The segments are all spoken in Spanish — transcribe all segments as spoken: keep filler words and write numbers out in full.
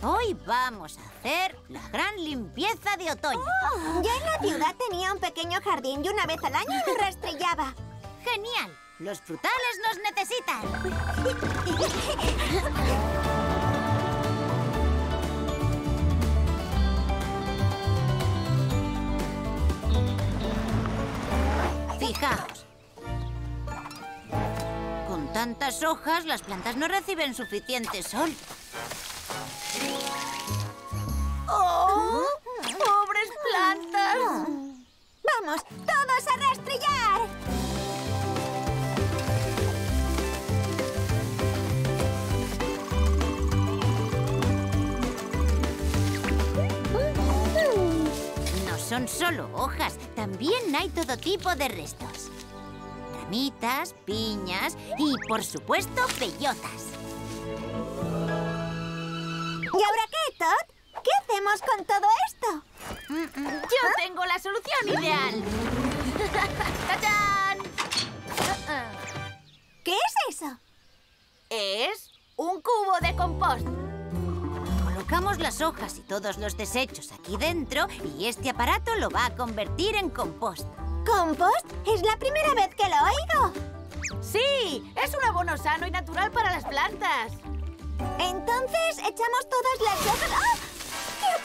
Hoy vamos a hacer la gran limpieza de otoño. Oh, ya en la ciudad tenía un pequeño jardín y una vez al año lo rastrillaba. ¡Genial! ¡Los frutales nos necesitan! Fijaos. Con tantas hojas, las plantas no reciben suficiente sol. ¡Oh! ¡Pobres plantas! ¡Vamos, todos a rastrillar! No son solo hojas, también hay todo tipo de restos. Ramitas, piñas y, por supuesto, bellotas. ¿Y ahora qué, Todd? ¿Qué hacemos con todo esto? Yo tengo la solución ideal. ¡Tachán! ¿Qué es eso? Es un cubo de compost. Colocamos las hojas y todos los desechos aquí dentro y este aparato lo va a convertir en compost. ¿Compost? Es la primera vez que lo oigo. ¡Sí! Es un abono sano y natural para las plantas. Entonces, echamos todas las hojas... ¡Ah! ¿Qué ha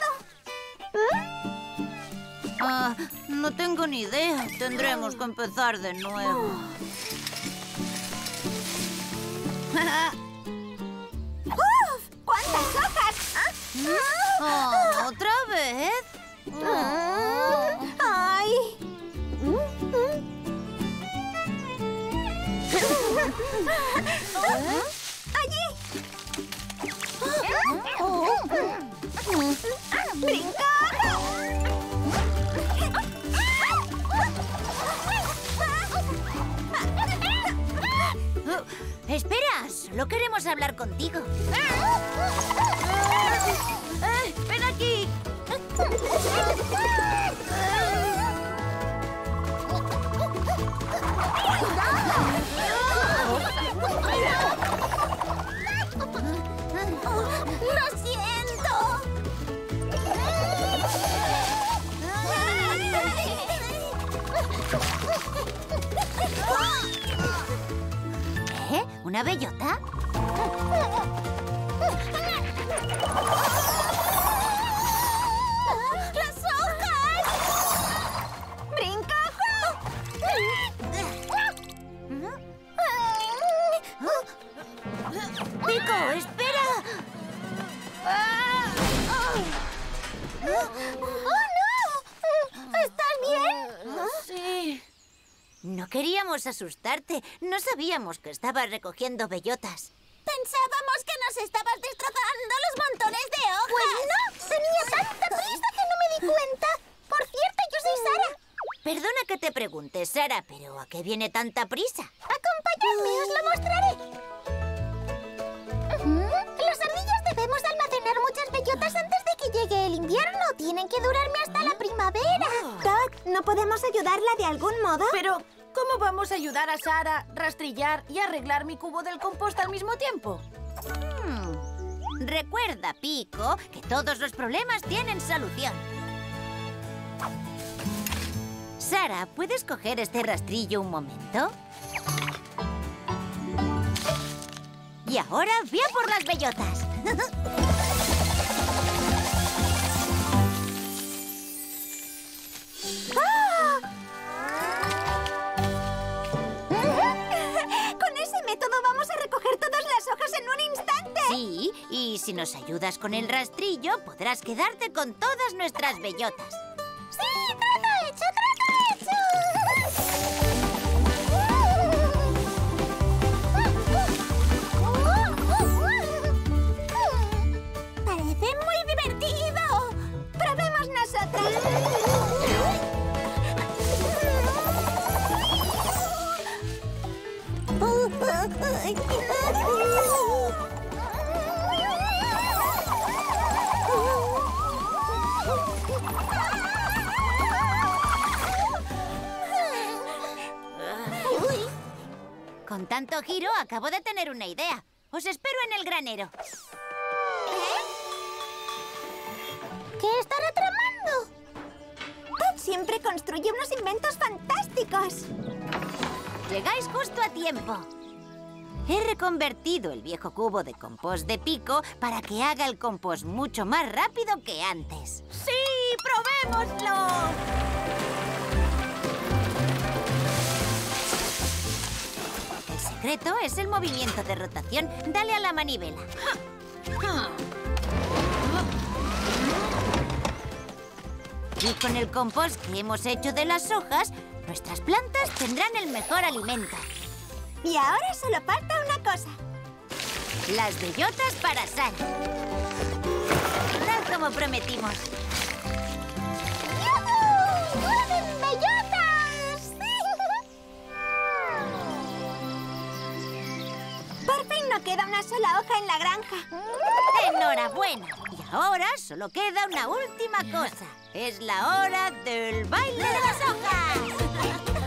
pasado? ¿Mm? Ah, no tengo ni idea. Tendremos que empezar de nuevo. ¡Uf! ¿Cuántas hojas? Oh, ¿otra vez? Ah. ¡Ay! ¡Allí! ¡Brinca! Oh, espera, solo queremos hablar contigo. ¡Eh! ¡Ven aquí! ¡Lo siento! ¿Eh? ¿Una bellota? ¡Las hojas! ¡Brinca! ¡Pico, espera! ¡Oh, no! ¿Estás bien? Sí. No queríamos asustarte. No sabíamos que estabas recogiendo bellotas. Pensábamos que nos estabas destrozando los montones de hojas. Pues no, tenía tanta prisa que no me di cuenta. Por cierto, yo soy Sara. Perdona que te pregunte, Sara, pero ¿a qué viene tanta prisa? Acompañadme, os lo mostraré. Los ardillos debemos almacenar muchas bellotas antes de que llegue el invierno. Tienen que durarme hasta la primavera. Todd, ¿no podemos ayudarla de algún modo? Pero, ¿cómo vamos a ayudar a Sara, rastrillar y arreglar mi cubo del compost al mismo tiempo? Hmm. Recuerda, Pico, que todos los problemas tienen solución. Sara, ¿puedes coger este rastrillo un momento? Y ahora, ve a por las bellotas. Con ese método vamos a recoger todas las hojas en un instante. Sí, y si nos ayudas con el rastrillo, podrás quedarte con todas nuestras bellotas. ¡Sí! ¡Trato hecho! ¡Trato hecho! Parece muy divertido. ¡Probemos nosotras! Con tanto giro, acabo de tener una idea. Os espero en el granero. ¿Eh? ¿Qué estará tramando? Todd siempre construye unos inventos fantásticos. Llegáis justo a tiempo. He reconvertido el viejo cubo de compost de Pico para que haga el compost mucho más rápido que antes. ¡Sí! ¡Probémoslo! El secreto es el movimiento de rotación. Dale a la manivela. Y con el compost que hemos hecho de las hojas, nuestras plantas tendrán el mejor alimento. Y ahora solo falta una cosa. Las bellotas para Sara. Tal como prometimos. ¡Yujú! ¡Mueven bellotas! Por fin no queda una sola hoja en la granja. ¡Enhorabuena! Y ahora solo queda una última cosa. Es la hora del baile de las hojas.